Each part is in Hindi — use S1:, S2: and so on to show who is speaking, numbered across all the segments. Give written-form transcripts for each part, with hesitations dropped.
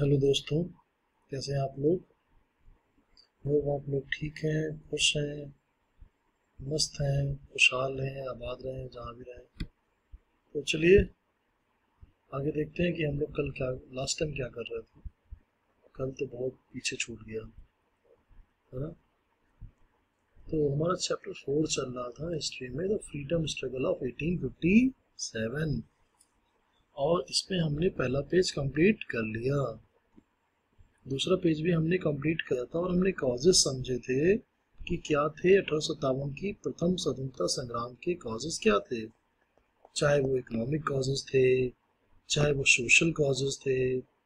S1: हेलो दोस्तों, कैसे हैं आप लोग। होप आप लोग ठीक हैं, खुश हैं, मस्त हैं, खुशहाल हैं, आबाद रहें जहाँ भी रहें। तो चलिए आगे देखते हैं कि हम लोग कल क्या लास्ट टाइम क्या कर रहे थे। कल तो बहुत पीछे छूट गया है ना। तो हमारा चैप्टर 4 चल रहा था हिस्ट्री में, द फ्रीडम स्ट्रगल ऑफ 1857, और इसमें हमने पहला पेज कंप्लीट कर लिया। दूसरा पेज भी हमने कंप्लीट किया था और हमने कॉजेस समझे थे कि क्या थे 1857 की प्रथम स्वतंत्रता संग्राम के कॉजेस क्या थे। चाहे वो इकोनॉमिक कॉजेस थे, चाहे वो सोशल कॉजेस थे,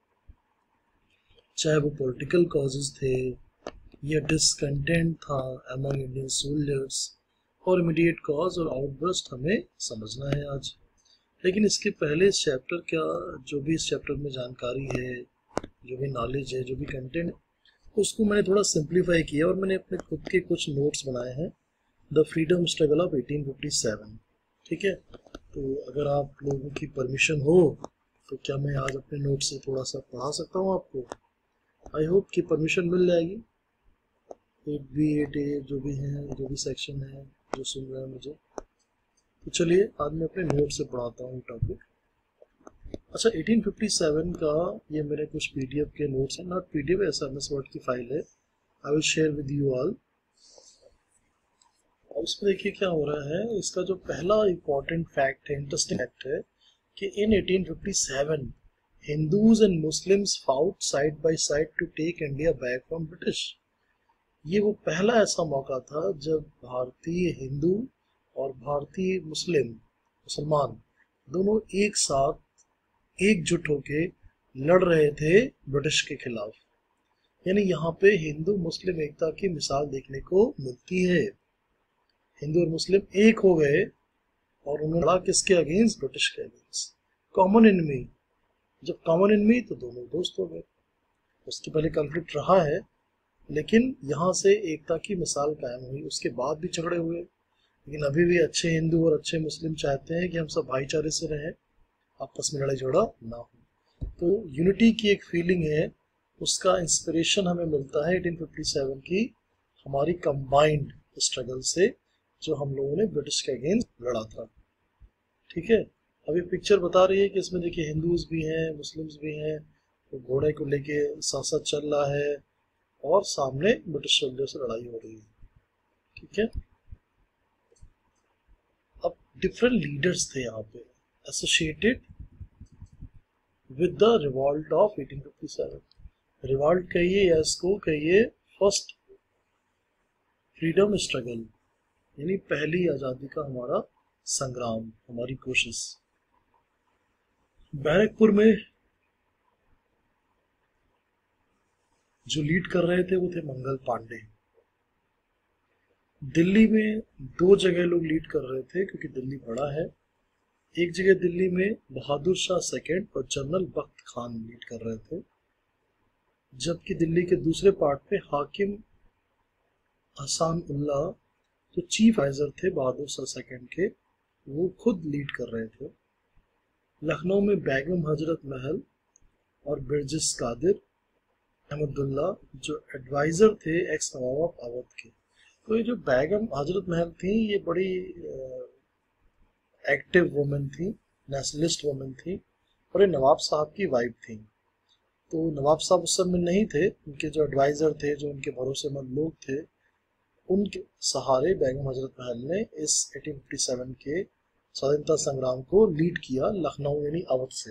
S1: चाहे वो पॉलिटिकल कॉजेस थे, या डिसकंटेंट था अमंग इंडियन सोल्जर्स, और इमीडिएट कॉज और आउटबर्स्ट हमें समझना है आज। लेकिन इसके पहले इस चैप्टर का जो भी इस चैप्टर में जानकारी है, जो भी नॉलेज है, जो भी कंटेंट, उसको मैंने थोड़ा सिंप्लीफाई किया और मैंने अपने खुद के कुछ नोट्स बनाए हैं, द फ्रीडम स्ट्रगल ऑफ 1857। ठीक है, तो अगर आप लोगों की परमिशन हो तो क्या मैं आज अपने नोट से थोड़ा सा पढ़ा सकता हूँ आपको। आई होप कि परमिशन मिल जाएगी। 8B 8A जो भी हैं, जो भी सेक्शन है, जो सुन रहे हैं मुझे, तो चलिए आज मैं अपने नोट से पढ़ाता हूँ टॉपिक। अच्छा, 1857 का ये मेरे कुछ पीडीएफ के नोट्स हैं, नॉट पीडीएफ, एसएमएस वर्ड की फाइल है। I will share with you all. और इसमें देखिए क्या हो रहा है। इसका जो पहला इंपॉर्टेंट फैक्ट है, इंटरेस्टिंग फैक्ट है कि in 1857 Hindus and Muslims fought side by side to take India back from British. ये वो पहला ऐसा मौका था जब भारतीय हिंदू और भारतीय मुसलमान दोनों एक साथ एकजुट होके लड़ रहे थे ब्रिटिश के खिलाफ। यानी यहाँ पे हिंदू मुस्लिम एकता की मिसाल देखने को मिलती है। हिंदू और मुस्लिम एक हो गए और उन्होंने लड़ा किसके अगेंस्ट? ब्रिटिश के अगेंस्ट। कॉमन एनिमी, जब कॉमन एनिमी तो दोनों दोस्त हो गए। उसके पहले कॉन्फ्लिक्ट रहा है, लेकिन यहाँ से एकता की मिसाल कायम हुई। उसके बाद भी झगड़े हुए, लेकिन अभी भी अच्छे हिंदू और अच्छे मुस्लिम चाहते हैं कि हम सब भाईचारे से रहें, आपस में लड़ाई झगड़ा ना हो। तो यूनिटी की एक फीलिंग है, उसका इंस्पिरेशन हमें मिलता है 1857 की हमारी कंबाइंड स्ट्रगल से, जो हम लोगों ने ब्रिटिश के अगेंस्ट लड़ा था। ठीक है, अभी पिक्चर बता रही है कि इसमें देखिए हिंदूज भी हैं, मुस्लिम्स भी हैं, तो घोड़े को लेके साथ साथ चल रहा है और सामने ब्रिटिश सोल्जर से लड़ाई हो रही है। ठीक है, अब डिफरेंट लीडर्स थे यहाँ पे associated with the revolt of 1857। Revolt कहिए या इसको कहिए फर्स्ट फ्रीडम स्ट्रगल, यानी पहली आज़ादी का हमारा संग्राम, हमारी कोशिश। बैरकपुर में जो लीड कर रहे थे वो थे मंगल पांडे। दिल्ली में दो जगह लोग लीड कर रहे थे क्योंकि दिल्ली बड़ा है। एक जगह दिल्ली में बहादुर शाह सेकंड और जनरल बख्त खान लीड कर रहे थे, जबकि दिल्ली के दूसरे पार्ट पे हाकिम हसन उल्लाह, जो चीफ एडवाइजर थे बहादुर शाह सेकंड के, वो खुद लीड कर रहे थे। लखनऊ में बेगम हजरत महल और बिरजिस कादिर अहमदुल्ला, जो एडवाइजर थे एक्स नवाब अवध के। तो ये जो बेगम हजरत महल थी, ये बड़ी एक्टिव वुमेन थी, नेशनलिस्ट वुमेन थी, और ये नवाब साहब की वाइफ थी। तो नवाब साहब उस समय नहीं थे, उनके जो एडवाइजर थे, जो उनके भरोसेमंद लोग थे, उनके सहारे बेगम हजरत महल ने इस 1857 के स्वतंत्रता संग्राम को लीड किया, लखनऊ यानी अवध से।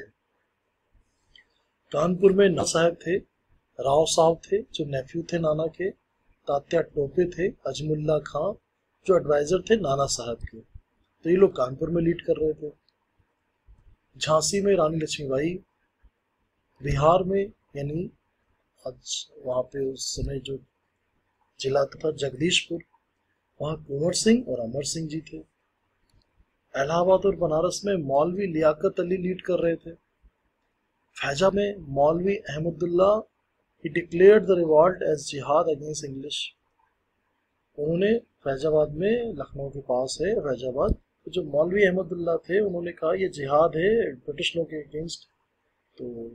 S1: कानपुर में नाना साहब थे, राव साहब थे जो नेफ्यू थे नाना के, तात्या टोपे थे, अजमुल्ला खां जो एडवाइजर थे नाना साहब के। तो ये लोग कानपुर में लीड कर रहे थे। झांसी में रानी लक्ष्मीबाई, बिहार में यानी आज वहाँ पे उस समय जो जिला था जगदीशपुर, वहाँ कुंवर सिंह और अमर सिंह जी थे। इलाहाबाद और बनारस में मौलवी लियाकत अली लीड कर रहे थे। फैजा में Maulvi Ahmadullah, he declared the revolt as jihad against English. उन्होंने फैजाबाद में, लखनऊ के पास है फैजाबाद, तो जो मौलवी अहमदुल्ला थे उन्होंने कहा ये जिहाद है ब्रिटिश लोग के अगेंस्ट। तो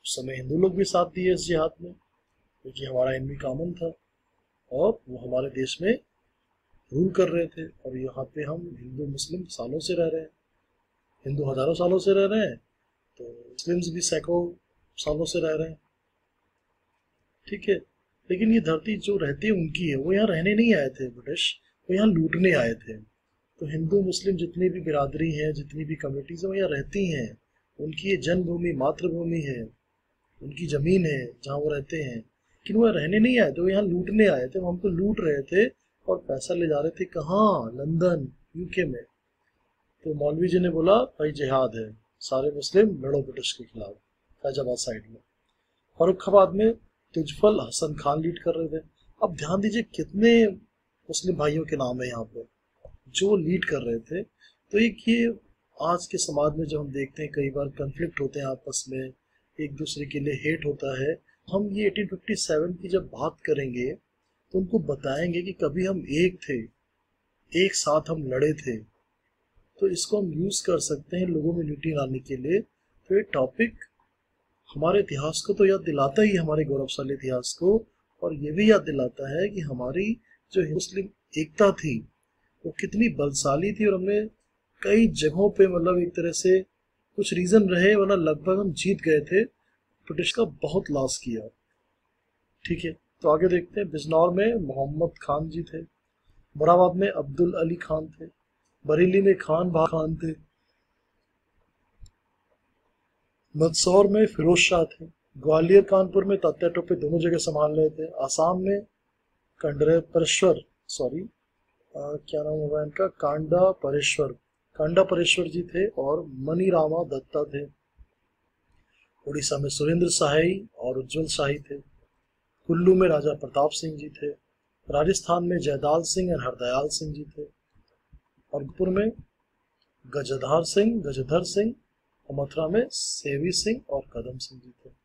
S1: उस समय हिंदू लोग भी साथ दिए इस जिहाद में, क्योंकि हमारा एनमी कॉमन था और वो हमारे देश में रूल कर रहे थे। और यहाँ पे हम हिंदू मुस्लिम सालों से रह रहे हैं, हिंदू हजारों सालों से रह रहे हैं, तो मुस्लिम्स भी सैकड़ों सालों से रह रहे हैं, ठीक है। लेकिन ये धरती जो रहती है उनकी है, वो यहाँ रहने नहीं आए थे ब्रिटिश, वो यहाँ लूटने आए थे। तो हिंदू मुस्लिम जितनी भी बिरादरी है, जितनी भी कम्युनिटीज है, वो यहाँ रहती हैं, उनकी ये जन्मभूमि मातृभूमि है, उनकी ज़मीन है जहाँ वो रहते हैं। लेकिन वो रहने नहीं आए थे, वो यहाँ लूटने आए थे, वो हमको लूट रहे थे और पैसा ले जा रहे थे कहाँ, लंदन यूके में। तो मौलवी जी ने बोला भाई जिहाद है, सारे मुस्लिम लड़ो ब्रिटिश के खिलाफ, फैजाबाद साइड में। फर्रुखाबाद में तुजफल हसन खान लीड कर रहे थे। अब ध्यान दीजिए कितने मुस्लिम भाइयों के नाम है यहाँ पे जो लीड कर रहे थे। तो एक ये आज के समाज में जो हम देखते हैं कई बार कन्फ्लिक्ट होते हैं आपस में, एक दूसरे के लिए हेट होता है। हम ये 1857 की जब बात करेंगे तो उनको बताएंगे कि कभी हम एक थे, एक साथ हम लड़े थे। तो इसको हम यूज कर सकते हैं लोगों में यूनिटी लाने के लिए। तो ये टॉपिक हमारे इतिहास को तो याद दिलाता ही, हमारे गौरवशाली इतिहास को, और ये भी याद दिलाता है कि हमारी जो मुस्लिम एकता थी वो कितनी बलशाली थी। और हमने कई जगहों पे मतलब एक तरह से कुछ रीजन रहे, वरना लगभग हम जीत गए थे, ब्रिटिश का बहुत लॉस किया, ठीक है। तो आगे देखते हैं। बिजनौर में मोहम्मद खान जी थे, मुरादाबाद में अब्दुल अली खान थे, बरेली में खान बहा खान थे, मंदसौर में फिरोज शाह थे, ग्वालियर कानपुर में तात्या टोपे दोनों जगह संभाल रहे थे, आसाम में क्या नाम होगा इनका, कांडा परेश्वर जी थे और मनी रामा दत्ता थे। उड़ीसा में सुरेंद्र शाही और उज्जवल शाही थे, कुल्लू में राजा प्रताप सिंह जी थे, राजस्थान में जयदाल सिंह और हरदयाल सिंह जी थे, और गोरखपुर में गजधर सिंह, और मथुरा में सेवी सिंह और कदम सिंह जी थे।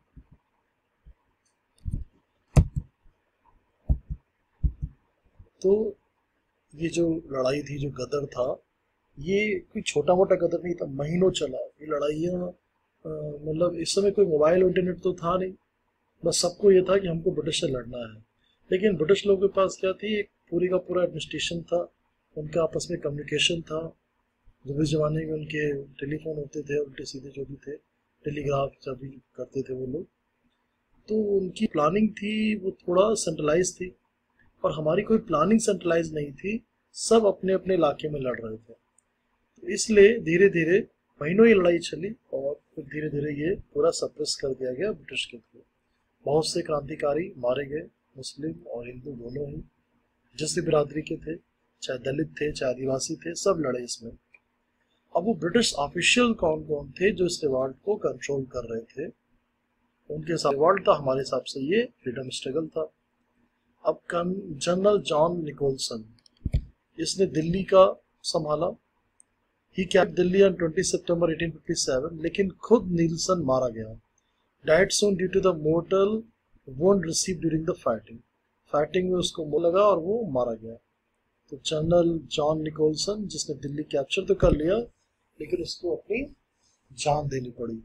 S1: तो ये जो लड़ाई थी, जो गदर था, ये कोई छोटा मोटा गदर नहीं था, महीनों चला ये लड़ाइयाँ। मतलब इस समय कोई मोबाइल इंटरनेट तो था नहीं, बस सबको ये था कि हमको ब्रिटिश से लड़ना है। लेकिन ब्रिटिश लोगों के पास क्या थी, एक पूरी का पूरा एडमिनिस्ट्रेशन था, उनका आपस में कम्युनिकेशन था। जब इस जमाने में उनके टेलीफोन होते थे, उल्टे सीधे जो भी थे, टेलीग्राफ जब भी करते थे वो लोग, तो उनकी प्लानिंग थी वो थोड़ा सेंट्रलाइज थी, और हमारी कोई प्लानिंग सेंट्रलाइज नहीं थी, सब अपने अपने इलाके में लड़ रहे थे। तो इसलिए धीरे धीरे महीनों ये लड़ाई चली और फिर धीरे धीरे ये पूरा सप्रेस कर दिया गया ब्रिटिश के थ्रू। बहुत से क्रांतिकारी मारे गए, मुस्लिम और हिंदू दोनों ही, जिस भी बिरादरी के थे, चाहे दलित थे चाहे आदिवासी थे, सब लड़े इसमें। अब वो ब्रिटिश ऑफिशियल कौन कौन थे जो इस रिवॉल्ट को कंट्रोल कर रहे थे, उनके साथ रिवॉल्ट था, हमारे हिसाब से ये फ्रीडम स्ट्रगल था। अब जनरल जॉन निकोलसन, इसने दिल्ली का संभाला, he captured Delhi on 20 September 1857, लेकिन खुद नीलसन मारा गया, died soon due to the mortal wound received during the fighting में उसको मुंह लगा और वो मारा गया। तो जनरल जॉन निकोलसन, जिसने दिल्ली कैप्चर तो कर लिया लेकिन उसको अपनी जान देनी पड़ी।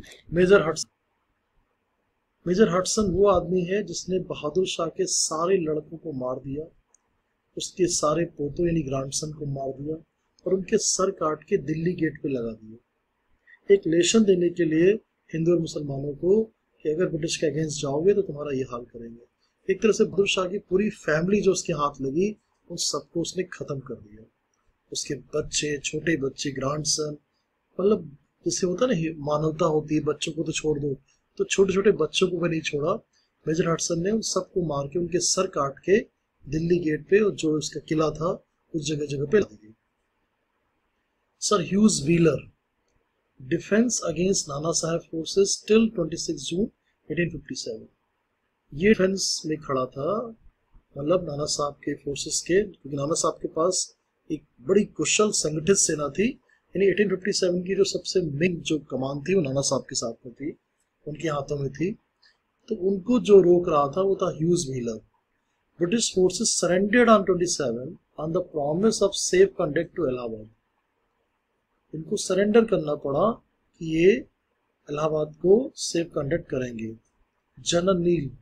S1: मेजर हडसन वो आदमी है जिसने बहादुर शाह के सारे लड़कों को मार दिया, उसके सारे पोतों यानी ग्रैंडसन को मार दिया और उनके सर काट के दिल्ली गेट पे लगा दिए, एक लेशन देने के लिए हिंदू और मुसलमानों को कि अगर ब्रिटिश के अगेंस्ट जाओगे तो तुम्हारा ये हाल करेंगे। एक तरह से बहादुर शाह की पूरी फैमिली जो उसके हाथ लगी उन सबको उसने खत्म कर दिया, उसके बच्चे, छोटे बच्चे, ग्रैंडसन, मतलब जैसे होता ना मानवता होती है, बच्चों को तो छोड़ दो, तो छोटे छोटे बच्चों को भी नहीं छोड़ा। मेजर हडसन ने उन सबको मार के, उनके सर काट के दिल्ली गेट पे और जो उसका किला था उस जगह जगह पे लगा दिया। Sir Hugh Wheeler, defence against Nana Saheb forces till 26 जून 1857, ये डिफेंस में खड़ा था, मतलब नाना साहब के फोर्सेस के, क्योंकि नाना साहब के पास एक बड़ी कुशल संगठित सेना थी, यानी 1857 की जो सबसे मेन जो कमान थी वो नाना साहब के साथ में थी, उनके हाथों में थी। तो उनको जो रोक रहा था वो था Hugh Wheeler. British forces surrendered on 27 on the promise of safe conduct to Allahabad, इनको सरेंडर करना पड़ा कि ये इलाहाबाद को सेफ कंडक्ट करेंगे। General Neill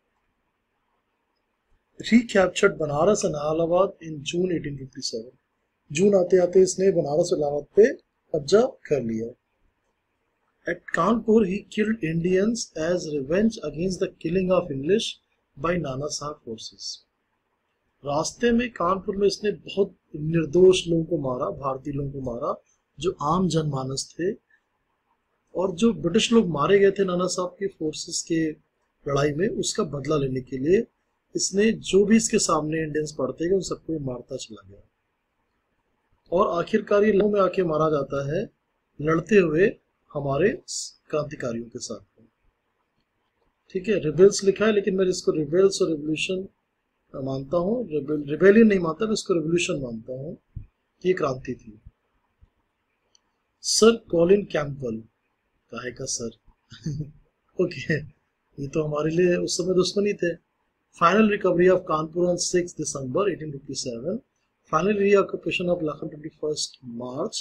S1: recaptured Banaras and Allahabad in June 1857। जून आते आते इसने बनारस और इलाहाबाद पे कब्जा कर लिया। At Kanpur he killed Indians as revenge against the killing of English by Nana Sahib forces। रास्ते में कानपुर में इसने बहुत निर्दोष लोगों को मारा, भारतीय लोगों को मारा जो आम जनमानस थे, और जो ब्रिटिश लोग मारे गए थे नाना साहब के फोर्सेस के लड़ाई में, उसका बदला लेने के लिए इसने जो भी इसके सामने इंडियंस पड़ते गए उन सबको मारता चला गया। और आखिरकार ये लोगों में आके मारा जाता है लड़ते हुए हमारे क्रांतिकारियों के साथ। ठीक है, रिबेल्स लिखा है लेकिन मैं इसको रिबेल्स और रिवोल्यूशन मानता हूँ। रिबेलियन नहीं मानता, मैं इसको रिवोल्यूशन मानता हूँ। ये क्रांति थी। सर कॉलिन कैंपबेल, काहे का सर ओके, ये तो हमारे लिए उस समय दुश्मनी थे। Final recovery of Kanpur on 6 December 1857, final reoccupation of Lucknow 21 March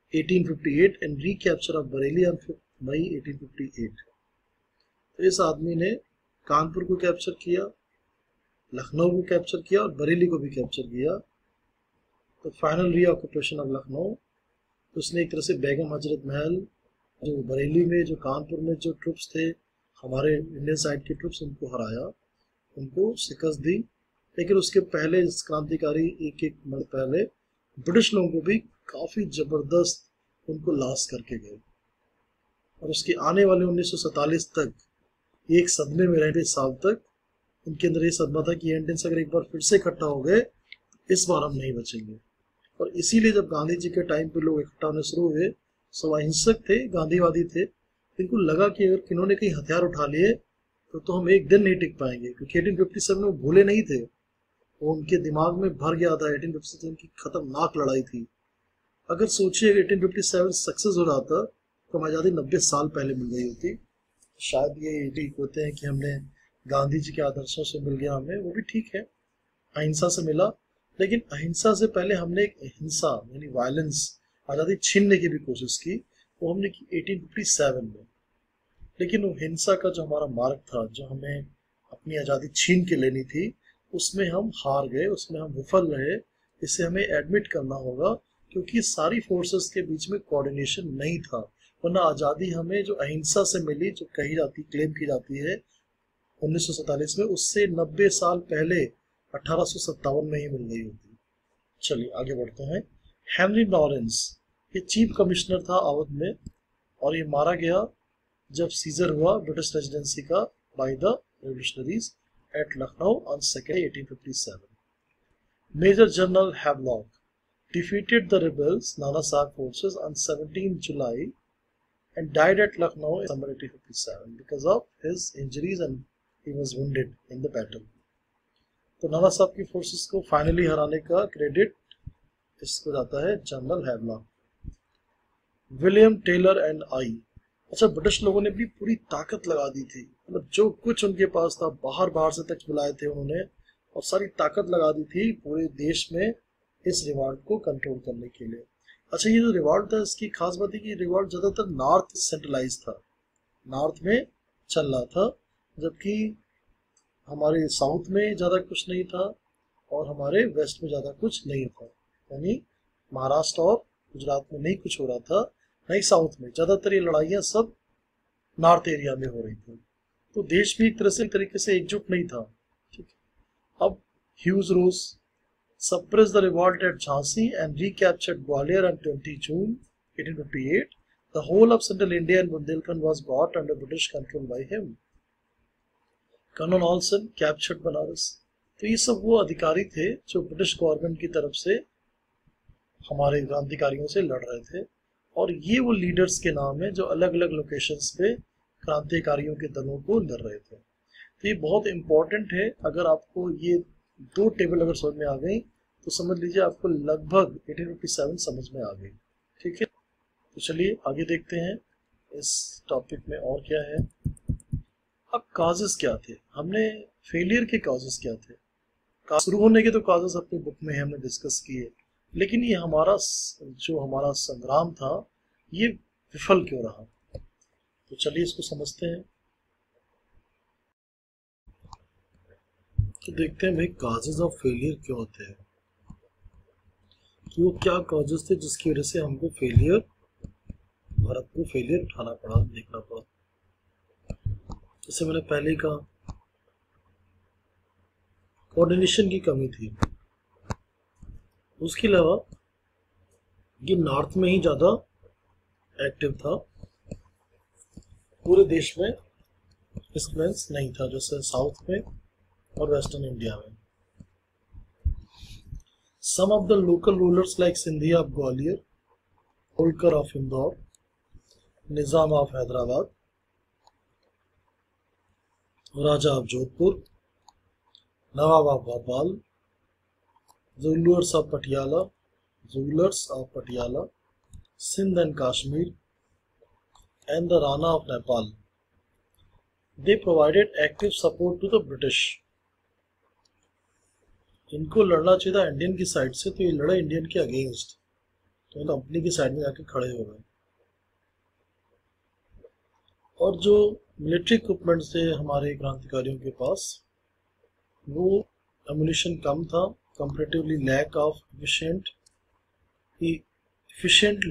S1: 1858 and recapture of Bareilly on 5 May 1858। तो इस आदमी ने कानपुर को कैप्चर किया, लखनऊ को कैप्चर किया और बरेली को भी कैप्चर किया। तो फाइनल रीऑक्यूपेशन ऑफ लखनऊ, उसने एक तरह से बेगम हजरत महल, जो बरेली में, जो कानपुर में जो ट्रुप्स थे हमारे इंडियन साइड के ट्रुप्स, उनको हराया, उनको शिकस्त दी। लेकिन उसके पहले इस क्रांतिकारी एक मिनट पहले ब्रिटिश लोगों को भी काफ़ी ज़बरदस्त उनको लाश करके गए। और उसके आने वाले 1947 तक एक सदमे में रहे, साल तक उनके अंदर ये सदमा था कि इंडियंस अगर एक बार फिर से इकट्ठा हो गए इस बार हम नहीं बचेंगे। और इसीलिए जब गांधी जी के टाइम पे लोग इकट्ठा होने शुरू हुए, सब अहिंसक थे, गांधीवादी थे, इनको लगा कि अगर किन्होंने कहीं हथियार उठा लिए तो हम एक दिन नहीं टिक पाएंगे, क्योंकि 1857 में वो भूले नहीं थे, वो उनके दिमाग में भर गया था। 1857 की खतरनाक लड़ाई थी। अगर सोचिए 1857 सक्सेस हो रहा था तो हम आज़ादी 90 साल पहले मिल गई होती। शायद ये ठीक होते हैं कि हमने गांधी जी के आदर्शों से मिल गया, हमें वो भी ठीक है, अहिंसा से मिला, लेकिन अहिंसा से पहले हमने एक हिंसा यानी वायलेंस, आज़ादी छीनने की भी कोशिश की, वो हमने की 1857 में। लेकिन वो हिंसा का जो हमारा मार्ग था, जो हमें अपनी आज़ादी छीन के लेनी थी, उसमें हम हार गए, उसमें हम विफल रहे। इसे हमें एडमिट करना होगा, क्योंकि सारी फोर्सेस के बीच में कोऑर्डिनेशन नहीं था। वरना आज़ादी हमें जो अहिंसा से मिली, जो कही जाती, क्लेम की जाती है 1947 में, उससे 90 साल पहले 1857 में ही मिल गई होती। चलिए आगे बढ़ते हैं। हेनरी लॉरेंस, ये चीफ कमिश्नर था अवध में, और ये मारा गया जब सीजर हुआ ब्रिटिश रेजिडेंसी का by the revolutionaries at Lucknow on 2 1857। Major general Havelock defeated the rebels Nana Sahib forces on 17 July and died at Lucknow in summer 1857 because of his injuries and he was wounded in the battle। तो नाना साहब की फोर्सेस को फाइनली हराने का क्रेडिट इसको जाता है general Havelock. William Taylor and Eyre, अच्छा, ब्रिटिश लोगों ने भी पूरी ताकत लगा दी थी, मतलब जो कुछ उनके पास था बाहर से तक बुलाए थे उन्होंने, और सारी ताकत लगा दी थी पूरे देश में इस रिवॉल्ट को कंट्रोल करने के लिए। अच्छा, ये जो रिवॉल्ट था, इसकी खास बात है कि रिवॉल्ट ज़्यादातर नॉर्थ सेंट्रलाइज था, नॉर्थ में चल रहा था, जबकि हमारे साउथ में ज़्यादा कुछ नहीं था और हमारे वेस्ट में ज़्यादा कुछ नहीं था। यानी महाराष्ट्र और गुजरात में नहीं कुछ हो रहा था, नहीं साउथ में। ज़्यादातर ये लड़ाइयाँ सब नॉर्थ एरिया में हो रही थी। तो देश भी एक तरीके से एकजुट नहीं था। ठीक है, अब Hugh Rose suppressed the revolt at Jhansi and recaptured Gwalior on 20 June 1858. The whole of central India and Bundelkhand was brought under British control by him. Colonel Olson captured Banaras। तो ये सब वो अधिकारी थे जो ब्रिटिश गवर्नमेंट की तरफ से हमारे क्रांतिकारियों से लड़ रहे थे, और ये वो लीडर्स के नाम है जो अलग अलग लोकेशंस पे क्रांतिकारियों के दलों को लड़ रहे थे। तो ये बहुत इंपॉर्टेंट है। अगर आपको ये दो टेबल अगर समझ में आ गई तो समझ लीजिए आपको लगभग 1857 समझ में आ गई। ठीक है, तो चलिए आगे देखते हैं इस टॉपिक में और क्या है। अब काजेस क्या थे, हमने फेलियर के काजेस क्या थे, शुरू होने के तो काजेस अपनी बुक में हमने डिस्कस किए, लेकिन ये हमारा जो हमारा संग्राम था ये विफल क्यों रहा। तो चलिए इसको समझते हैं। तो देखते हैं भाई काजेज ऑफ फेलियर क्या होते हैं, कि वो क्या कॉजेज थे जिसकी वजह से हमको फेलियर, भारत को फेलियर उठाना पड़ा, देखना पड़ा। जैसे मैंने पहले ही कहा, कोऑर्डिनेशन की कमी थी। उसके अलावा ये नॉर्थ में ही ज़्यादा एक्टिव था, पूरे देश में इन्फ्लुएंस नहीं था जैसे साउथ में और वेस्टर्न इंडिया में। Some of the local rulers like Sindhia of Gwalior, Holkar of Indore, Nizam of Hyderabad, Raja of Jodhpur, Nawab of Bhopal, rulers of Patiala, Sindh and Kashmir, and the Rana of Nepal. They provided active support to the British. इनको लड़ना चाहिए था इंडियन की साइड से, तो ये लड़ा इंडियन के अगेंस्ट, तो कंपनी की साइड में जाके खड़े हो गए। और जो मिलिट्री इक्विपमेंट थे हमारे क्रांतिकारियों के पास, वो एमुनिशन कम था, comparatively lack of efficient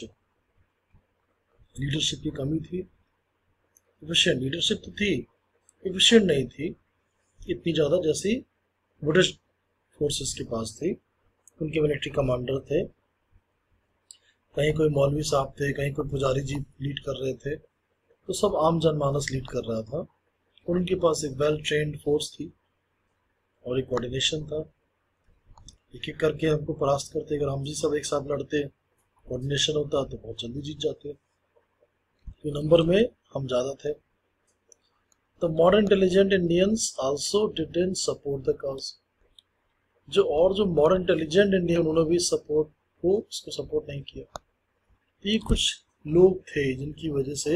S1: leadership की कमी थी। एफिशिएंट लीडरशिप तो थी, एफिशिएंट नहीं थी इतनी ज़्यादा जैसी ब्रिटिश फोर्सेस के पास थी। उनके मिलिट्री कमांडर थे, कहीं कोई मौलवी साहब थे, कहीं कोई पुजारी जी लीड कर रहे थे, तो सब आम जनमानस लीड कर रहा था। और उनके पास एक वेल ट्रेन्ड फोर्स थी और एक कोऑर्डिनेशन था। एक एक करके हमको परास्त करते, अगर हम जी सब एक साथ लड़ते, कोऑर्डिनेशन होता तो बहुत जल्दी जीत जाते, तो नंबर में हम ज़्यादा थे। The modern intelligent Indians also didn't support the cause. जो मॉडर्न इंटेलिजेंट इंडियन, उन्होंने भी उसको सपोर्ट नहीं किया। ये कुछ लोग थे जिनकी वजह से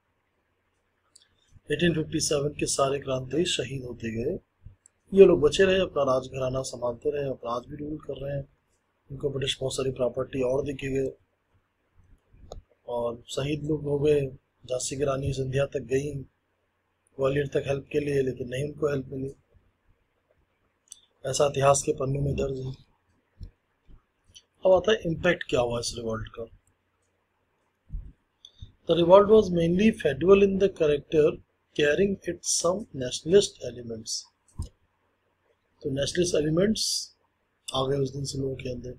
S1: 1857 के सारे क्रांति शहीद होते गए। ये लोग बचे रहे, अपना राजघराना संभालते रहे, अपना आज भी रूल कर रहे हैं। उनको ब्रिटिश बहुत सारी प्रॉपर्टी और देके गए और शहीद लोग हो गए। झांसी की रानी सिंधिया तक गई ग्वालियर तक हेल्प के लिए, लेकिन नहीं उनको हेल्प मिली। ऐसा इतिहास के पन्नों में दर्ज है। अब आता है इम्पैक्ट क्या हुआ इस रिवॉल्ट का। The revolt was mainly federal in the character, carrying its some nationalist elements. तो नेशनलिस्ट एलिमेंट्स आ गए उस दिन से लोगों के अंदर।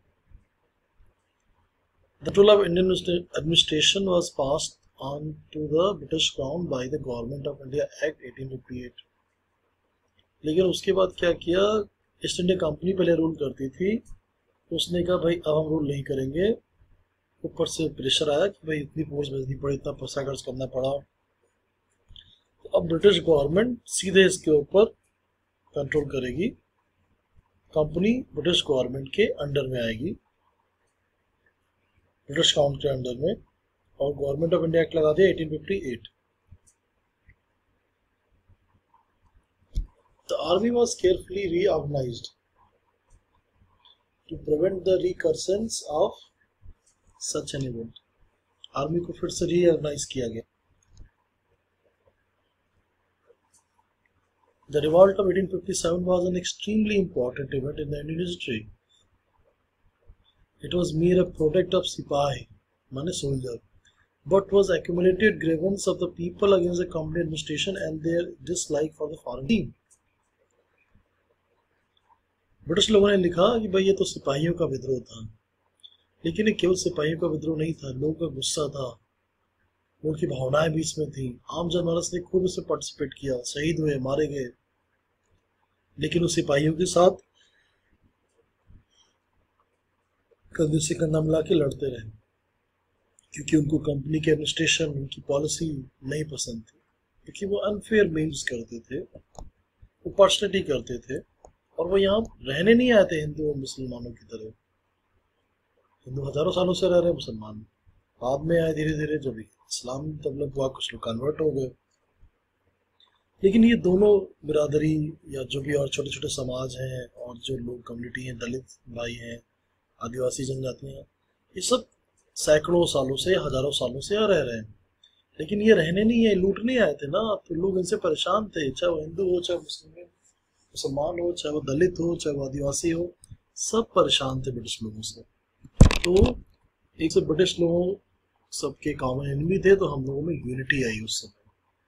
S1: The rule of Indian administration was passed on to the British crown by the government of India act 1858। लेकिन उसके बाद क्या किया, ईस्ट इंडिया कंपनी पहले रूल करती थी, उसने कहा भाई अब हम रूल नहीं करेंगे। ऊपर से प्रेशर आया कि भाई इतनी फोर्स भेजनी पड़ी, इतना पैसा खर्च करना पड़ा, तो अब ब्रिटिश गवर्नमेंट सीधे इसके ऊपर कंट्रोल करेगी। कंपनी ब्रिटिश गवर्नमेंट के अंडर में आएगी, ब्रिटिश काउंट के अंडर में, और गवर्नमेंट ऑफ इंडिया एक्ट लगा दिया 1858। The army was carefully reorganized to prevent the recurrence of such an event. Army को फिर से रीऑर्गेनाइज किया गया। The revolt of 1857 was an extremely important event in the Indian history. It was mere a product of Sipahi, माने soldier, but was accumulated grievance of the people against the company administration and their dislike for the foreign team. British लोगों ने लिखा कि भाई ये तो सिपाहियों का विद्रोह था, लेकिन ये केवल सिपाहियों का विद्रोह नहीं था, लोगों का गुस्सा था, लोगों की भावनाएं भी इसमें थी। आम जनमानस ने खूब इसमें पार्टिसिपेट किया, शहीद हुए, मारे गए, लेकिन उस सिपाहियों के साथ कंधे से कंधा मिला के लड़ते रहे, क्योंकि उनको कंपनी के एडमिनिस्ट्रेशन, उनकी पॉलिसी नहीं पसंद थी, क्योंकि वो अनफेयर मीन्स करते थे, वो पर्सनैलिटी करते थे, और वो यहाँ रहने नहीं आए थे हिंदू और मुसलमानों की तरह। हिंदू हजारों सालों से रह रहे, मुसलमान बाद में आए धीरे धीरे, जब इस्लाम डेवलप हुआ कुछ लोग कन्वर्ट हो गए। लेकिन ये दोनों बिरादरी या जो भी और छोटे छोटे समाज हैं और जो लोग कम्युनिटी हैं, दलित भाई हैं, आदिवासी जनजाति हैं, ये सब सैकड़ों सालों से, हजारों सालों से यहाँ रह रहे हैं। लेकिन ये रहने नहीं है, लूटने आए थे ना, तो लोग इनसे परेशान थे, चाहे वो हिंदू हो, चाहे मुसलमान हो, चाहे वो दलित हो, चाहे वो आदिवासी हो, सब परेशान थे ब्रिटिश लोगों से। तो एक से ब्रिटिश लोगों सबके कॉमन एनिमी थे, तो हम लोगों में यूनिटी आई उस समय।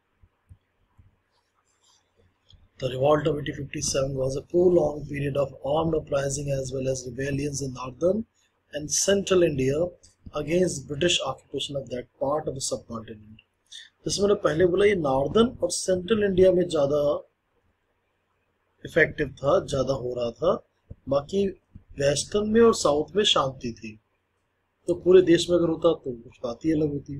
S1: The revolt of 1857 was a prolonged period of armed uprising as well as rebellions in northern and central India against British occupation of that part of the subcontinent. जैसे मैंने पहले बोला, ये नॉर्दर्न और सेंट्रल इंडिया में ज़्यादा इफेक्टिव था, ज़्यादा हो रहा था, बाकी वेस्टर्न में और साउथ में शांति थी। तो पूरे देश में अगर होता तो कुछ बात ही अलग होती।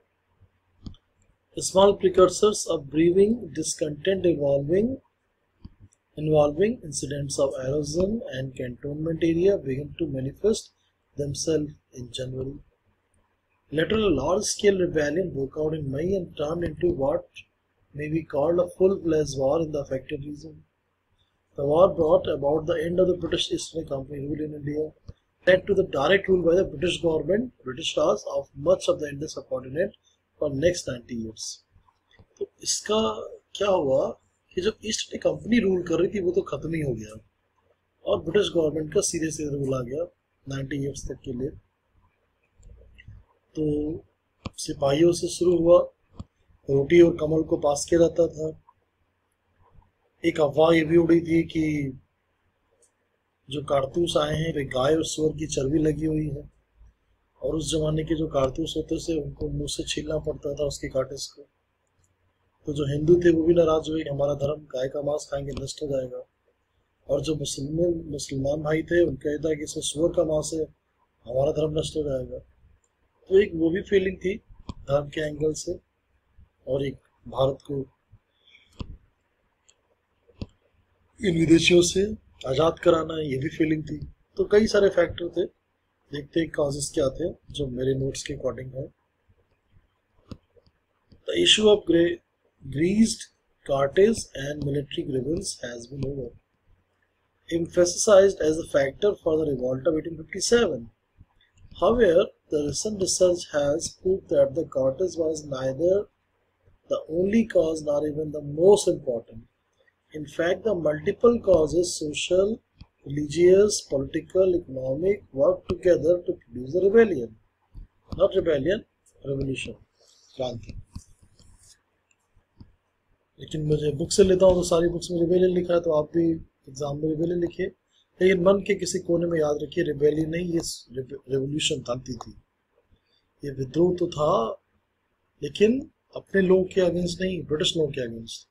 S1: Small precursors of brewing discontent involving incidents of erosion and cantonment area began to manifest themselves in January. Later, a large-scale rebellion broke out in May and turned into what may be called a full-fledged war in the affected region. The war brought about the end of the British East India Company rule in India, led to the direct rule by the British government, British Raj, of much of the Indian subcontinent for next 90 years. तो इसका क्या हुआ कि जब ईस्ट इंडिया कंपनी रूल कर रही थी वो तो खत्म ही हो गया, और ब्रिटिश गवर्नमेंट का सीधे सीधे रूल आ गया 90 ईयर्स तक के लिए। तो सिपाहियों से शुरू हुआ, रोटी और कमल को पास किया जाता था। एक अफवाह ये भी उड़ी थी कि जो कारतूस आए हैं वे गाय और सूअर की चर्बी लगी हुई है, और उस जमाने के जो कारतूस होते थे उनको मुंह से छीलना पड़ता था उसके कार्टिस को। तो जो हिंदू थे वो भी नाराज हुए कि हमारा धर्म गाय का मांस खाएंगे नष्ट हो जाएगा, और जो मुसलमान भाई थे उनका कहता है कि इसमें सूअर का मांस है, हमारा धर्म नष्ट हो जाएगा। तो एक वो भी फीलिंग थी धर्म के एंगल से, और एक भारत को इन विदेशियों से आज़ाद कराना है, ये भी फीलिंग थी। तो कई सारे फैक्टर थे, देखते हैं कॉजेस क्या थे जो मेरे नोट्स के अकॉर्डिंग है। The issue of greased cartage and military grievance has been emphasized as a factor for the revolt of 1857. However, the recent research has proved that the cartage was neither the only cause nor even the most important. In fact, the multiple causes, social, religious, political, economic, worked together to produce a rebellion. Not rebellion, revolution, क्रांति। लेकिन मुझे बुक से लेता हूँ तो सारी बुक्स में रिबेलियन लिखा है, तो आप भी एग्जाम में रिबेलियन लिखिए, लेकिन मन के किसी कोने में याद रखिए रिबेलियन नहीं, ये रेवोल्यूशन थी। ये विद्रोह तो था, लेकिन अपने लोगों के अगेंस्ट नहीं, ब्रिटिश लोगों के अगेंस्ट।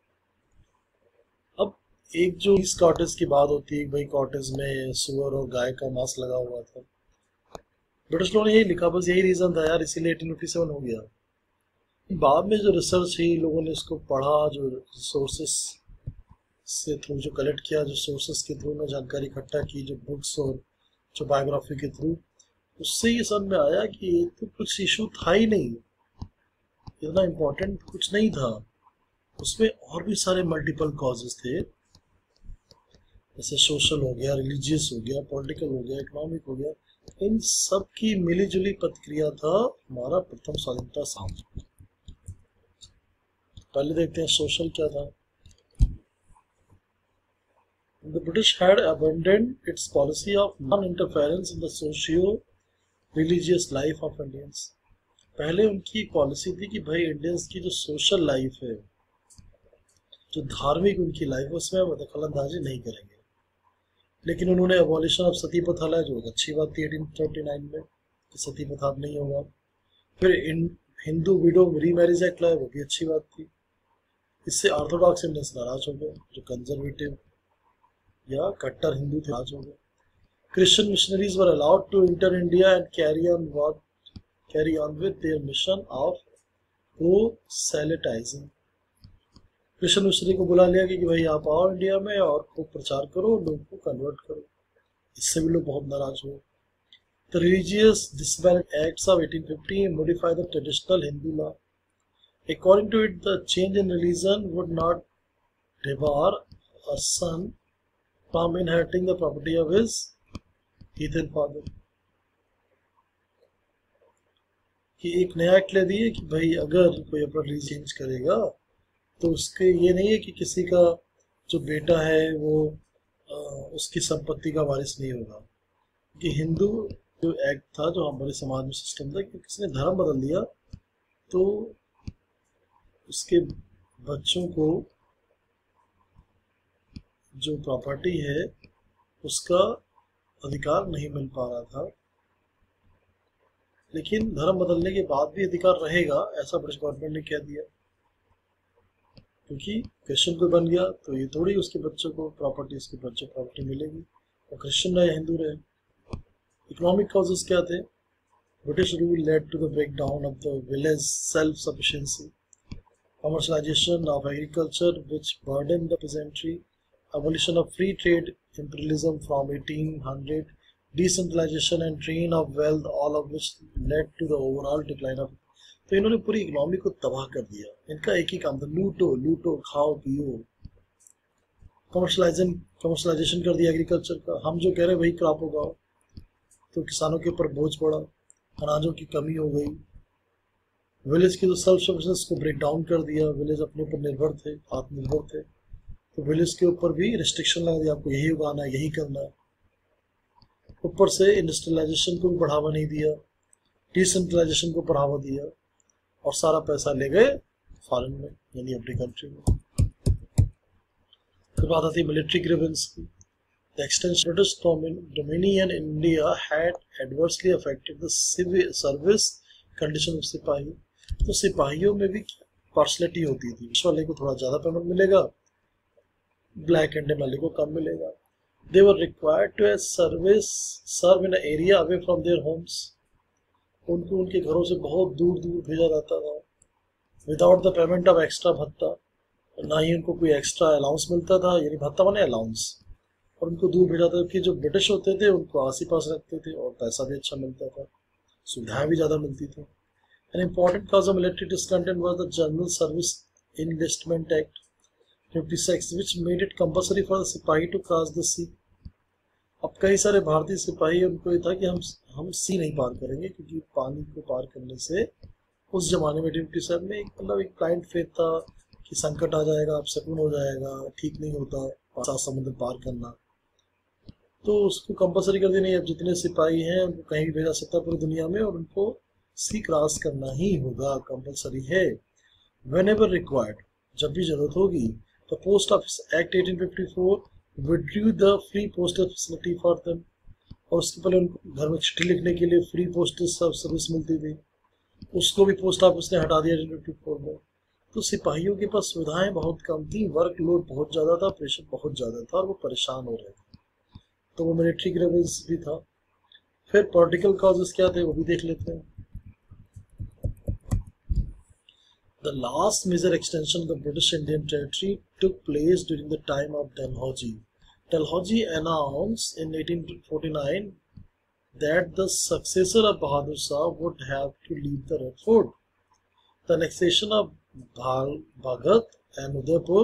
S1: अब एक जो इस कॉटेज की बात होती है, भाई कॉटेज में सुअर और गाय का मांस लगा हुआ था, ब्रिटिश लोगों ने यही लिखा, बस यही रीजन था यार, इसीलिए 1857 हो गया। बाद में जो रिसर्च हुई, लोगों ने इसको पढ़ा, जो सोर्सेस से थ्रू जो कलेक्ट किया, जो सोर्सेस के थ्रू में जानकारी इकट्ठा की, जो बुक्स और जो बायोग्राफी के थ्रू, उससे ये समझ में आया कि ये तो कुछ इशू था ही नहीं, इतना इम्पोर्टेंट कुछ नहीं था, उसमें और भी सारे मल्टीपल कॉजेस थे, जैसे सोशल हो गया, रिलीजियस हो गया, पॉलिटिकल हो गया, इकोनॉमिक हो गया। इन सब की मिली जुली प्रतिक्रिया था हमारा प्रथम स्वाधीनता संग्राम। पहले देखते हैं सोशल क्या था। The British had abandoned its policy of non-interference in the socio-religious life of Indians. पहले उनकी पॉलिसी थी कि भाई इंडियंस की जो सोशल लाइफ है, जो धार्मिक उनकी लाइफ है, उसमें वो दखल अंदाजी नहीं करेंगे। लेकिन उन्होंने अबॉलिशन ऑफ सती प्रथा लाया, जो अच्छी बात थी 1839 में कि सती प्रथा नहीं होगा। फिर हिंदू विडो रीमैरिज एक्ट लाया, वो भी अच्छी बात थी। इससे ऑर्थोडॉक्स इंडियंस नाराज हो गए, जो कंजर्वेटिव या कट्टर हिंदू थे, नाराज हो गए। Christian missionaries were allowed to enter India and carry on with their mission of proselytizing. Christian missionary को बुला लिया कि भाई आप आओ इंडिया में और खूब प्रचार करो, लोगों को कन्वर्ट करो। इससे भी लोग बहुत नाराज हुए। The religious disparate acts of 1850 modify the traditional Hindu law. According to it, the change in religion would not debar a son from inheriting the property of his heathen father. कि एक नया एक्ट ले दिए कि भाई अगर कोई अपना रिलीजन चेंज करेगा तो उसके ये नहीं है कि किसी का जो बेटा है वो उसकी संपत्ति का वारिस नहीं होगा। कि हिंदू जो एक्ट था, जो हमारे समाज में सिस्टम था, कि किसी ने धर्म बदल दिया तो उसके बच्चों को जो प्रॉपर्टी है उसका अधिकार नहीं मिल पा रहा था। लेकिन धर्म बदलने के बाद भी अधिकार रहेगा, ऐसा ब्रिटिश गवर्नमेंट ने कह दिया। क्योंकि क्रिश्चियन कोई बन गया तो ये थोड़ी उसके बच्चों को प्रॉपर्टी, उसके बच्चों को प्रॉपर्टी मिलेगी, और क्रिश्चियन रहे हिंदू रहे। इकोनॉमिक कॉजेस क्या थे? British rule led to the break down of the village self sufficiency, commercialization of agriculture which burdened the peasantry, abolition of free trade, imperialism from 1800, decentralization and drain of wealth, all of which led to the overall decline of। तो इन्होंने पूरी इकोनॉमी को तबाह कर दिया। इनका एक ही काम था, लूटो लूटो खाओ पियो। कमर्शलाइजेशन कर दिया एग्रीकल्चर का, हम जो कह रहे हैं वही क्रॉप उगाओ, तो किसानों के ऊपर बोझ पड़ा, अनाजों की कमी हो गई। विलेज की तो सेल्फ सफिशिएंसी को ब्रेक डाउन कर दिया, विलेज अपने ऊपर निर्भर थे, आत्मनिर्भर थे, तो विलेज के ऊपर भी रिस्ट्रिक्शन लगा दिया, आपको यही उगाना है, यही करना है। ऊपर से इंडस्ट्रियलाइजेशन को भी बढ़ावा नहीं दिया, डिसेंट्रलाइजेशन को बढ़ावा दिया, और सारा पैसा ले गए फॉरेन में, यानी अपनी कंट्री में। फिर बात आती है मिलिट्री ग्रीवेंस की। The extension of British dominion in India had adversely affected the civil service condition of सिपाही। तो सिपाहियों में भी पार्शलिटी होती थी, इस वाले को थोड़ा ज़्यादा पेमेंट मिलेगा, ब्लैक एंड वाले को कम मिलेगा। They were required to serve in an area away from their homes। उनको उनके घरों से बहुत दूर दूर भेजा जाता था, without the payment of extra भत्ता, ना ही उनको कोई एक्स्ट्रा अलाउंस मिलता था, यानी भत्ता माने अलाउंस, और उनको दूर भेजा था। कि जो ब्रिटिश होते थे उनको आस ही पास रखते थे और पैसा भी अच्छा मिलता था, सुविधाएं भी ज़्यादा मिलती थी। An important cause of military discontent was the General Service Enlistment Act 56, which made it compulsory for the सिपाही to cross the sea। अब कई सारे भारतीय सिपाही, उनको ये था कि हम सी नहीं पार करेंगे, क्योंकि पानी को पार करने से उस जमाने में ड्यूटी साहब में एक एक ब्लाइंड फेथ था कि संकट आ जाएगा, अब सकून हो जाएगा, ठीक नहीं होता सात समुद्र पार करना। तो उसको कंपलसरी कर दी, नहीं अब जितने सिपाही हैं उनको कहीं भी भेजा सकता पूरी दुनिया में, और उनको सी क्रॉस करना ही होगा, कंपलसरी है। वेन एवर रिक्वायर्ड, जब भी जरूरत होगी। तो post office act 1854 withdrew the free postal facility for them, और उसके पहले उनको घर में चिट्ठी लिखने के लिए फ्री पोस्टल सर्विस मिलती थी, उसको भी पोस्ट ऑफिस ने हटा दिया 1854 में। तो सिपाहियों के पास सुविधाएं बहुत कम थी, वर्कलोड बहुत ज़्यादा था, प्रेशर बहुत ज़्यादा था, और वो परेशान हो रहे थे, तो वो मिलिट्री ग्रीवेंस भी था। फिर पॉलिटिकल कॉजेस क्या थे वो भी देख लेते हैं। The last major extension of the British Indian territory took place during the time of Dalhousie. Dalhousie announced in 1849 that the successor of Bahadur Shah would have to leave the Red Fort. The annexation of Bhagat and Udaipur,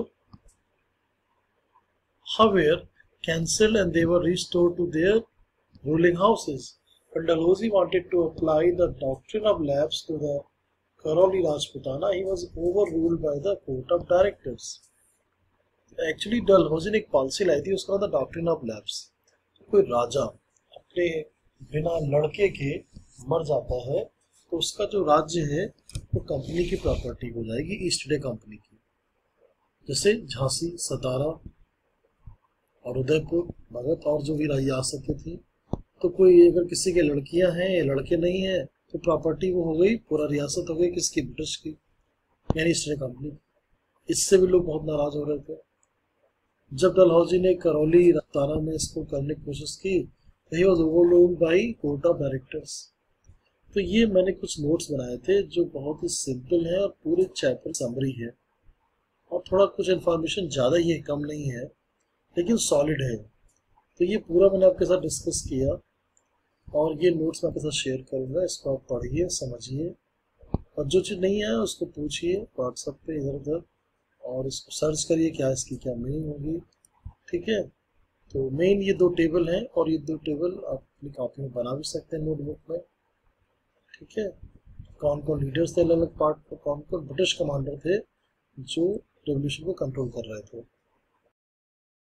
S1: however, cancelled, and they were restored to their ruling houses. But Dalhousie wanted to apply the doctrine of lapse to the Karoli Rajputana. He was overruled by the court of directors. Actually Dalhousie ने एक पॉलिसी लाई थी, उसका था डॉक्ट्रिन ऑफ लैप्स। कोई राजा अपने बिना लड़के के मर जाता है तो उसका जो राज्य है वो कंपनी की प्रॉपर्टी हो जाएगी, ईस्ट इंडिया कंपनी की। जैसे झांसी, सतारा और उदयपुर, भगत और जो भी रियासतें थी, तो कोई अगर किसी के लड़कियां हैं या लड़के नहीं हैं तो प्रॉपर्टी वो हो गई, पूरा रियासत हो गई किसकी? ब्रिटिश की, यानी ईस्ट इंडिया कंपनी। इससे भी लोग बहुत नाराज हो रहे थे। जब डलहौजी ने करौली रफ्तारा में इसको करने की कोशिश की तो he was overruled by court of directors. तो ये मैंने कुछ नोट्स बनाए थे जो बहुत ही सिंपल है और पूरे चैप्टर समरी है, और थोड़ा कुछ इन्फॉर्मेशन ज़्यादा ही है, कम नहीं है, लेकिन सॉलिड है। तो ये पूरा मैंने आपके साथ डिस्कस किया, और ये नोट्स मैं आपके साथ शेयर करूँगा, इसको आप पढ़िए, समझिए, और जो चीज़ नहीं है उसको पूछिए व्हाट्सएप पे इधर उधर, और इसको सर्च करिए क्या इसकी क्या मीनिंग होगी। ठीक है, तो मेन ये दो टेबल हैं, और ये दो टेबल आप अपनी कॉपी में बना भी सकते हैं नोटबुक में। ठीक है, कौन कौन लीडर्स थे अलग अलग पार्ट, कौन कौन ब्रिटिश कमांडर थे जो रेवोल्यूशन को कंट्रोल कर रहे थे।